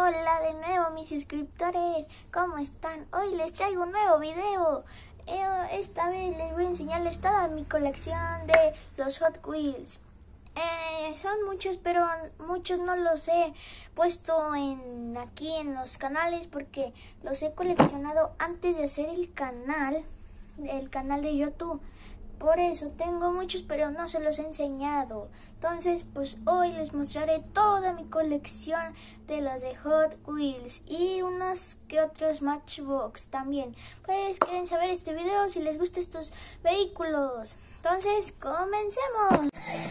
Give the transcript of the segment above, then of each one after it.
Hola de nuevo mis suscriptores, ¿cómo están? Hoy les traigo un nuevo video. Esta vez les voy a enseñarles toda mi colección de los Hot Wheels. Son muchos, pero muchos no los he puesto aquí en los canales porque los he coleccionado antes de hacer el canal de YouTube. Por eso tengo muchos, pero no se los he enseñado. Entonces, pues hoy les mostraré toda mi colección de los de Hot Wheels y unos que otros Matchbox también. Pues quédense a ver este video si les gustan estos vehículos. Entonces, comencemos.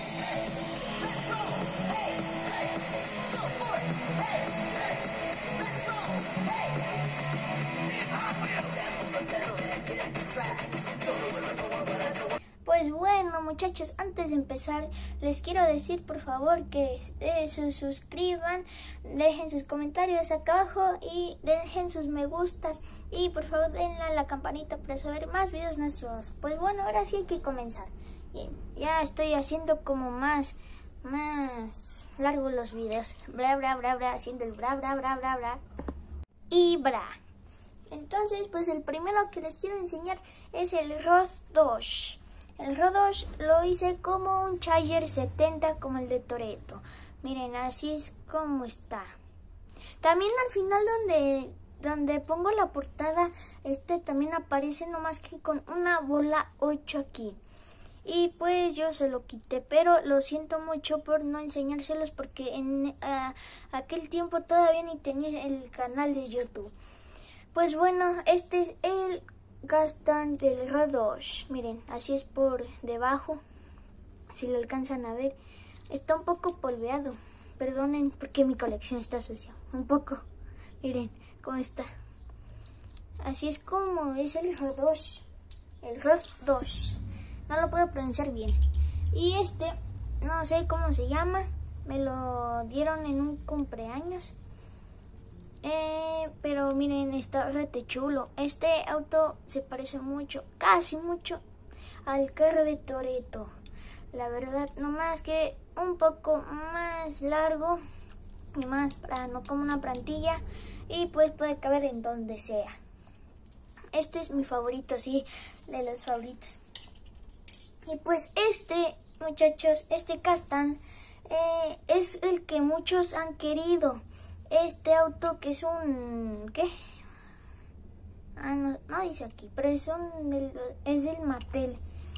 Pues bueno, muchachos, antes de empezar les quiero decir por favor que se suscriban, dejen sus comentarios acá abajo y dejen sus me gustas y por favor denle a la campanita para saber más videos nuestros. Pues bueno, ahora sí hay que comenzar. Bien, ya estoy haciendo como más largos los videos. Bla bla bla bla, haciendo el bla bla bla bla bla y bra. Entonces, pues el primero que les quiero enseñar es el Road Dodge. El Road Dodge lo hice como un Charger 70 como el de Toretto. Miren, así es como está. También al final donde pongo la portada, también aparece nomás que con una bola 8 aquí. Y pues yo se lo quité, pero lo siento mucho por no enseñárselos porque en aquel tiempo todavía ni tenía el canal de YouTube. Pues bueno, este es el Mustang del Road Dodge. Miren, así es por debajo. Si lo alcanzan a ver, está un poco polveado. Perdonen porque mi colección está sucia. Un poco. Miren cómo está. Así es como es el Road Dodge. El Road Dodge. No lo puedo pronunciar bien. Y no sé cómo se llama. Me lo dieron en un cumpleaños. Pero miren, está rete chulo. Este auto se parece mucho, casi mucho al carro de Toretto. La verdad, nomás que un poco más largo y más plano, como una plantilla. Y pues puede caber en donde sea. Este es mi favorito, sí, de los favoritos. Y pues muchachos, este Mustang es el que muchos han querido. Este auto que es un... ¿qué? No dice aquí, pero es del Mattel.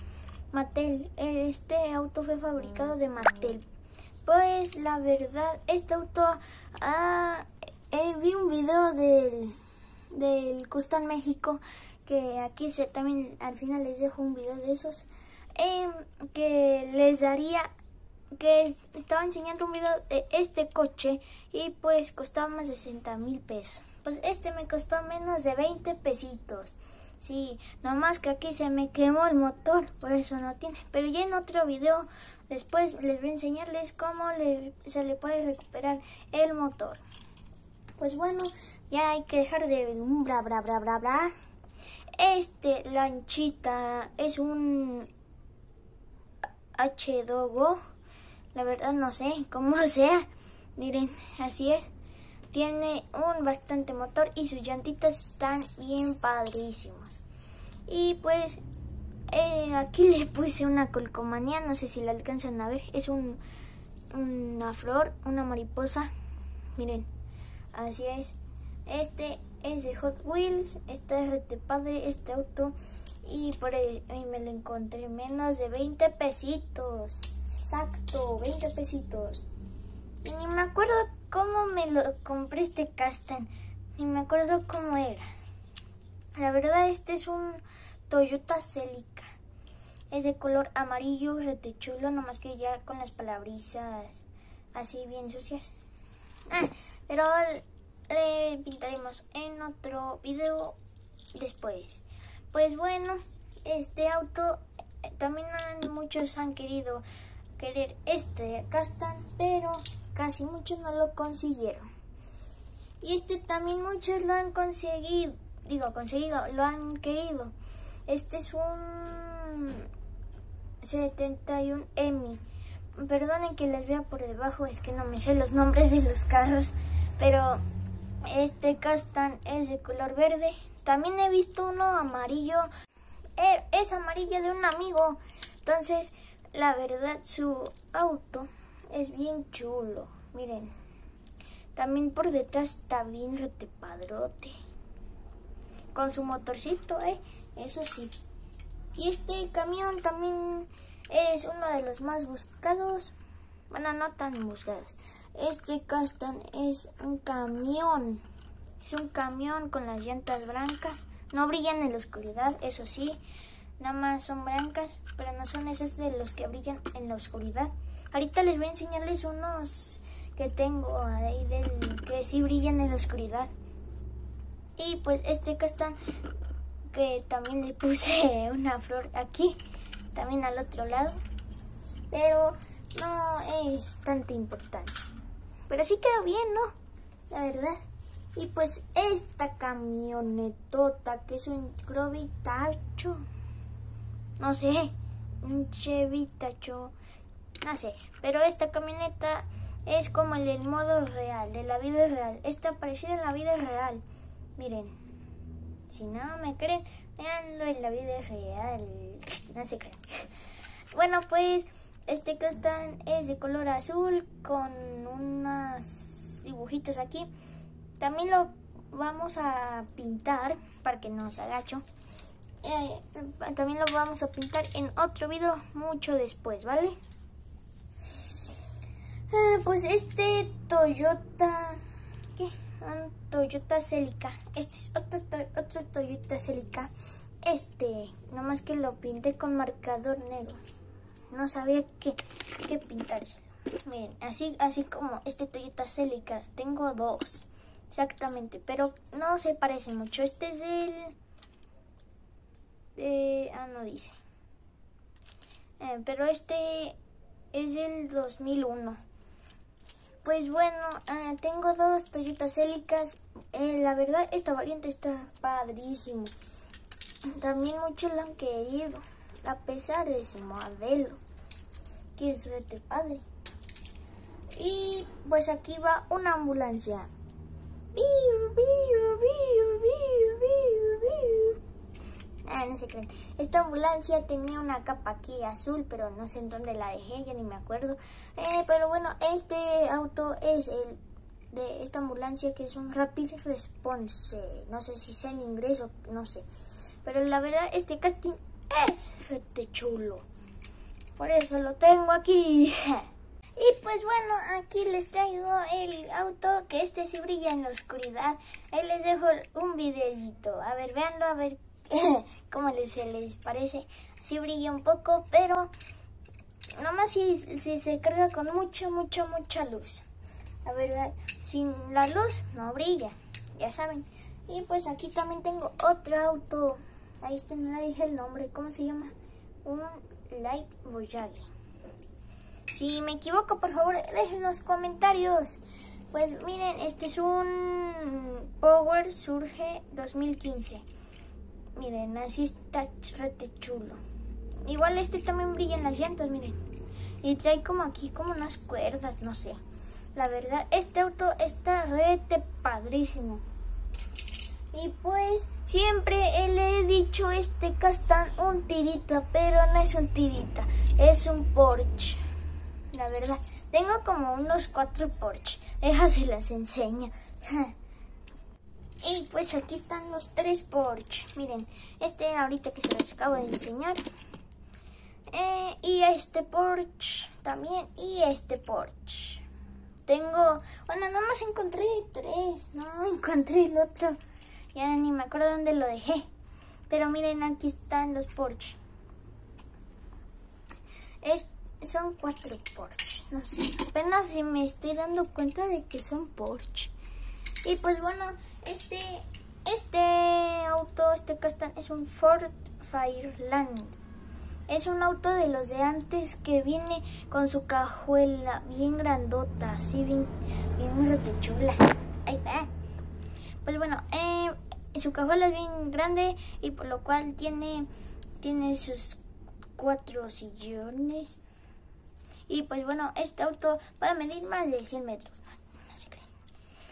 Este auto fue fabricado de Mattel. Pues la verdad, este auto... vi un video del Mustang México, que aquí también al final les dejo un video de esos, que les daría... que estaba enseñando un video de este coche y pues costaba más de 60,000 pesos. Pues me costó menos de 20 pesitos. Sí, nomás que aquí se me quemó el motor, por eso no tiene. Pero ya en otro video después les voy a enseñarles cómo se le puede recuperar el motor. Pues bueno, ya hay que dejar de bla bla bla bla bla. Lanchita es un H2Go. La verdad no sé cómo sea. Miren, así es. Tiene un bastante motor y sus llantitas están bien padrísimos. Y pues aquí le puse una calcomanía, no sé si la alcanzan a ver. Es una flor, una mariposa. Miren, así es. Este es de Hot Wheels. Está rete padre este auto. Y por ahí me lo encontré menos de 20 pesitos. Exacto, 20 pesitos. Y ni me acuerdo cómo me lo compré este Mustang. Ni me acuerdo cómo era. La verdad, este es un Toyota Celica. Es de color amarillo, rete chulo, nomás que ya con las palabrizas así bien sucias. Pero le pintaremos en otro video después. Pues bueno, este auto también muchos han querer este Mustang, pero casi muchos no lo consiguieron. Y también muchos lo han conseguido, lo han querido. Este es un 71 EMI. Perdonen que les vea por debajo, es que no me sé los nombres de los carros, pero Este Custom es de color verde. También he visto uno amarillo. Es amarillo de un amigo. Entonces, la verdad, su auto es bien chulo. Miren. También por detrás está bien padrote. Con su motorcito, eso sí. Y este camión también es uno de los más buscados. Bueno, no tan buscados. Este Custom es un camión. Es un camión con las llantas blancas. No brillan en la oscuridad, eso sí. Nada más son blancas, pero no son esos de los que brillan en la oscuridad. Ahorita les voy a enseñarles unos que tengo ahí que sí brillan en la oscuridad. Y pues este Custom, que también le puse una flor aquí, también al otro lado. Pero no es tanta importancia. Pero sí quedó bien, ¿no? La verdad. Y pues esta camionetota, que es un Grovitacho. No sé, un Chevitacho. No sé, pero esta camioneta es como el del modo real, de la vida real. Está parecida en la vida real. Miren, si no me creen, veanlo en la vida real. No se creen. Bueno, pues este Custom es de color azul con unos dibujitos aquí. También lo vamos a pintar para que no se agacho. También lo vamos a pintar en otro video mucho después, ¿vale? Pues este Toyota, ¿qué? Un Toyota Celica. Este es otro Toyota Celica. Nomás que lo pinté con marcador negro. No sabía qué pintárselo. Miren, así como este Toyota Celica. Tengo dos, exactamente, pero no se parece mucho. Este es no dice. Pero este es del 2001. Pues bueno, tengo dos Toyota Celicas. La verdad, esta variante está padrísimo. También muchos la han querido, a pesar de su modelo, que es padre. Y pues aquí va una ambulancia. No se creen. Esta ambulancia tenía una capa aquí azul, pero no sé en dónde la dejé, ya ni me acuerdo. Pero bueno, este auto es el de esta ambulancia, que es un Rapid Response. No sé si sea en inglés o no sé. Pero la verdad, este casting es chulo. Por eso lo tengo aquí. Y pues bueno, aquí les traigo el auto, que sí brilla en la oscuridad. Ahí les dejo un videito. A ver, véanlo, a ver cómo se les parece. Sí brilla un poco, pero nomás si se carga con mucha luz. La verdad, sin la luz no brilla, ya saben. Y pues aquí también tengo otro auto. Ahí está, no le dije el nombre, ¿cómo se llama? Un Light Voyage. Si me equivoco, por favor, dejen en los comentarios. Pues miren, este es un Power Surge 2015. Miren, así está rete chulo. Igual también brilla en las llantas, miren. Y trae como aquí, como unas cuerdas, no sé. La verdad, este auto está rete padrísimo. Y pues, siempre le he dicho Custom un tirita, pero no es un tirita, es un Porsche. La verdad, tengo como unos 4 Porsche. Déjase las enseño. Y pues aquí están los 3 Porsche. Miren, ahorita que se los acabo de enseñar. Y este Porsche también. Y este Porsche. Bueno, nomás encontré 3. No encontré el otro. Ya ni me acuerdo dónde lo dejé. Pero miren, aquí están los Porsche. Son 4 Porsche. No sé, apenas si me estoy dando cuenta de que son Porsche. Y pues bueno, este auto, Custom, es un Ford Fireland. Es un auto de los de antes, que viene con su cajuela bien grandota, así bien chula. Ahí va. Pues bueno, su cajuela es bien grande, y por lo cual tiene sus 4 sillones. Y pues bueno, este auto va a medir más de 100 metros. No se creen.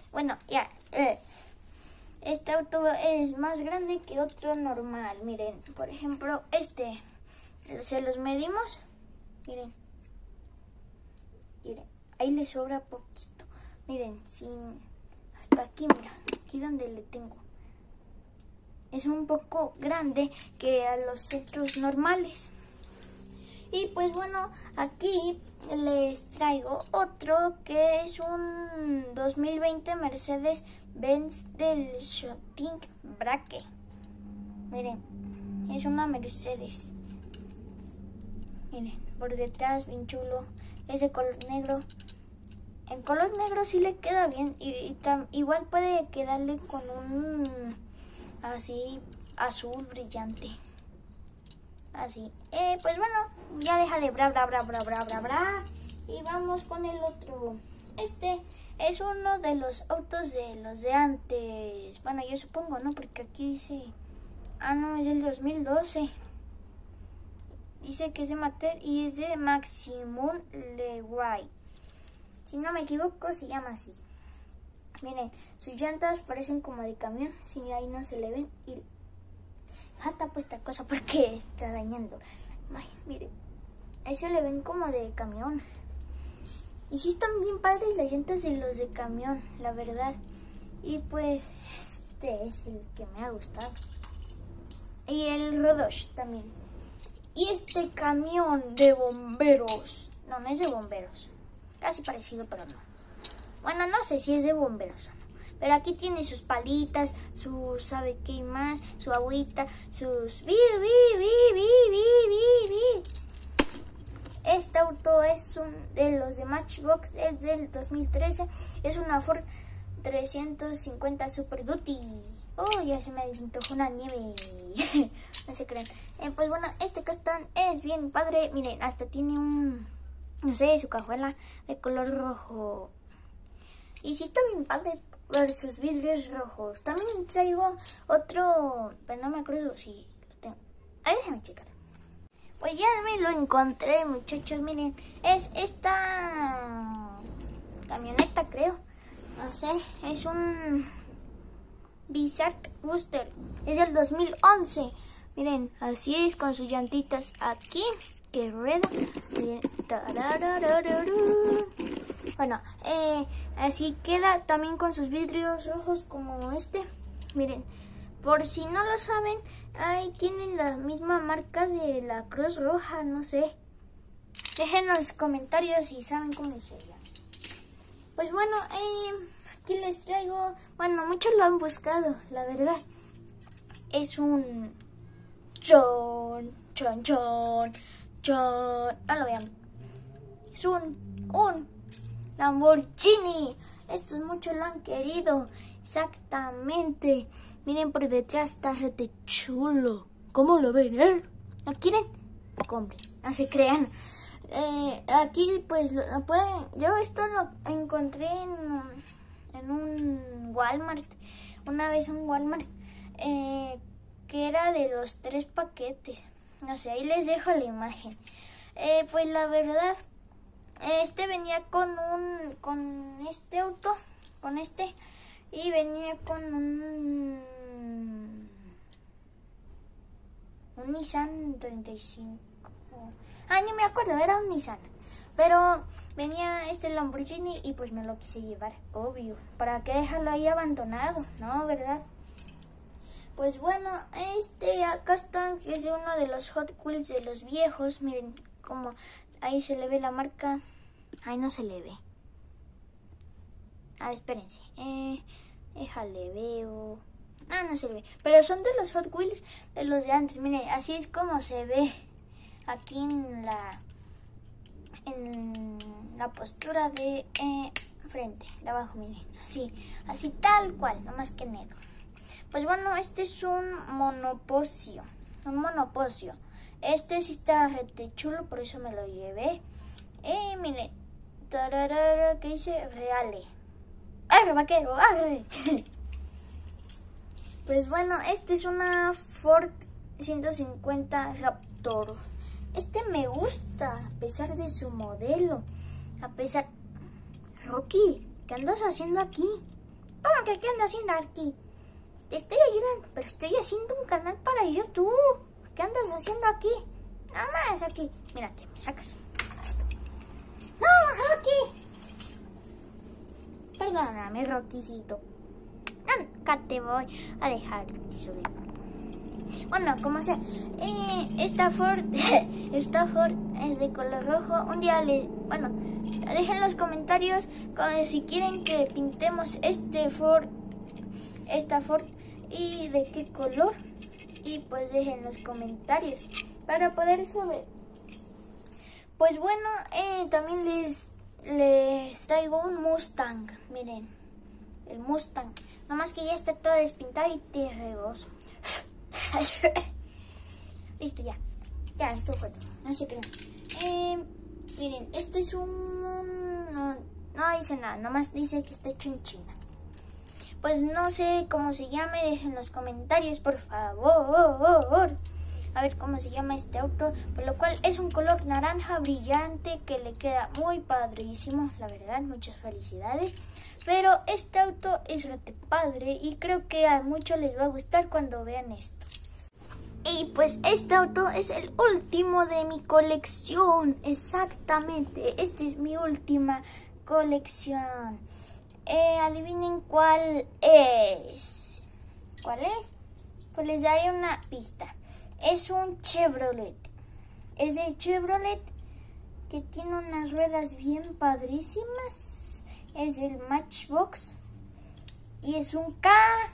Bueno, ya. Este auto es más grande que otro normal. Miren, por ejemplo, se los medimos. Miren. Miren, ahí le sobra poquito. Miren, hasta aquí, mira, aquí donde le tengo. Es un poco grande que a los otros normales. Y pues bueno, aquí les traigo otro que es un 2020 Mercedes-Benz del Shooting Brake. Miren, es una Mercedes. Miren, por detrás bien chulo. Es de color negro. El color negro sí le queda bien. Igual puede quedarle con un así azul brillante. Así. Pues bueno, ya deja de bra. Y vamos con el otro. Este es uno de los autos de los de antes. Bueno, yo supongo, ¿no? Porque aquí dice... Ah, no, es del 2012. Dice que es de Mater y es de Maximum Leroy. Si no me equivoco, se llama así. Miren, sus llantas parecen como de camión. Si ahí no se le ven. Y jata pues esta cosa porque está dañando. Ay, miren, ahí se le ven como de camión. Y sí están bien padres las llantas de los de camión, la verdad. Y pues este es el que me ha gustado. Y el Rodosh también. Y este camión de bomberos. No, no es de bomberos. Casi parecido, pero no. Bueno, no sé si es de bomberos o no. Pero aquí tiene sus palitas, sus sabe qué más, su agüita, sus... Este auto es un de los de Matchbox, es del 2013. Es una Ford 350 Super Duty. Oh, ya se me antojó una nieve. No se crean. Pues bueno, este castón es bien padre. Miren, hasta tiene un... no sé, su cajuela de color rojo. Y sí está bien padre por sus vidrios rojos. También traigo otro, pero no me acuerdo si lo tengo. Ahí déjame checar. Pues ya me lo encontré, muchachos. Miren, es esta camioneta, creo. No sé, es un Bizarre Booster. Es del 2011. Miren, así es con sus llantitas aquí. Que rueda. Miren. Bueno, así queda también con sus vidrios rojos como este. Miren, por si no lo saben, ahí tienen la misma marca de la Cruz Roja, no sé. Dejen en los comentarios si saben cómo se llama. Pues bueno, aquí les traigo, bueno, muchos lo han buscado, la verdad. Es un chon. No lo vean. Es un Lamborghini. Estos muchos lo han querido. Exactamente. Miren por detrás, está gente chulo. ¿Cómo lo ven, ¿Lo quieren? Compren. No se crean. Aquí pues lo pueden. Yo esto lo encontré en un Walmart. Una vez un Walmart. Que era de los 3 paquetes. No sé, ahí les dejo la imagen. Pues la verdad, este venía con este auto, con este, y venía con un Nissan 35. Ah, no me acuerdo, era un Nissan. Pero venía este Lamborghini y pues me lo quise llevar, obvio. ¿Para qué dejarlo ahí abandonado? No, ¿verdad? Pues bueno, acá está, que es uno de los Hot Wheels de los viejos. Miren como ahí se le ve la marca. Ahí no se le ve. A ver, espérense. Déjale, veo. Ah, no se le ve. Pero son de los Hot Wheels de los de antes. Miren, así es como se ve aquí en la postura de frente, de abajo, miren. Así tal cual, no más que negro. Pues bueno, este es un monopocio. Este sí está rete chulo, por eso me lo llevé. Miren. ¿Qué dice? Reale. ¡Arre, vaquero! ¡Arre! Pues bueno, este es una Ford 150 Raptor. Este me gusta, a pesar de su modelo. Rocky, ¿qué andas haciendo aquí? ¿Cómo que qué ando haciendo aquí? Te estoy ayudando, pero estoy haciendo un canal para YouTube. ¿Qué andas haciendo aquí? Nada más aquí. Mírate, me sacas esto. ¡No, Rocky! Perdóname, Rockycito. Acá te voy a dejar subir. Bueno, como sea, esta Ford es de color rojo. Un día dejen en los comentarios si quieren que pintemos esta Ford y de qué color. Y pues dejen los comentarios para poder saber. Pues bueno, también les traigo un Mustang. Miren, el Mustang. Nomás que ya está todo despintado y terregoso. Listo, ya. Ya, esto fue todo. No se crean. Miren, este es un... No dice nada, nomás dice que está hecho en China. Pues no sé cómo se llame, dejen en los comentarios, por favor. A ver cómo se llama este auto. Por lo cual es un color naranja brillante que le queda muy padrísimo, la verdad, muchas felicidades. Pero este auto es rete padre y creo que a muchos les va a gustar cuando vean esto. Y pues este auto es el último de mi colección, exactamente, esta es mi última colección. Adivinen cuál es. ¿Cuál es? Pues les daré una pista. Es un Chevrolet. Es de Chevrolet que tiene unas ruedas bien padrísimas. Es el Matchbox. Y es un K.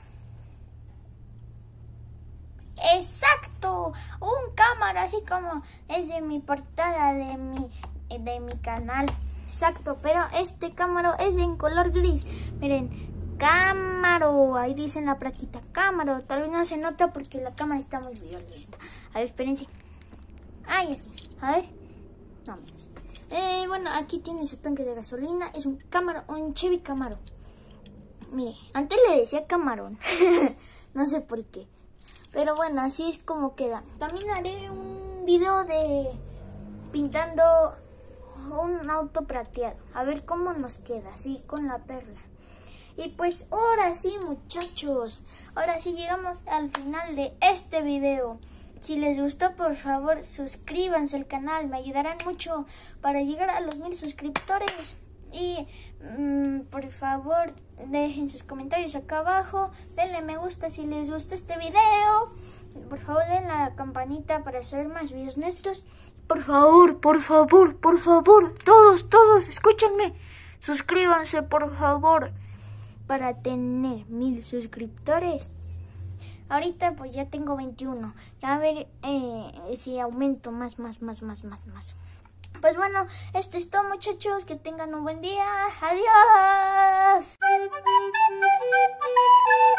¡Exacto! Un Camaro, así como es de mi portada de mi canal. Exacto, pero este Camaro es en color gris. Miren, Camaro. Ahí dice en la plaquita Camaro. Tal vez no se nota porque la cámara está muy violenta. A ver, espérense. Ay, así. A ver. No, menos. Bueno, aquí tiene su tanque de gasolina. Es un Camaro, un Chevy Camaro. Mire, antes le decía Camarón. No sé por qué. Pero bueno, así es como queda. También haré un video de pintando un auto plateado. A ver cómo nos queda, así con la perla. Y pues ahora sí, muchachos. Ahora sí llegamos al final de este video. Si les gustó, por favor, suscríbanse al canal. Me ayudarán mucho para llegar a los 1000 suscriptores. Y por favor, dejen sus comentarios acá abajo. Denle me gusta si les gustó este video. Por favor, den la campanita para saber más videos nuestros. Por favor, todos, escúchenme. Suscríbanse, por favor, para tener 1000 suscriptores. Ahorita pues ya tengo 21. Ya a ver si aumento más. Pues bueno, esto es todo, muchachos. Que tengan un buen día. Adiós.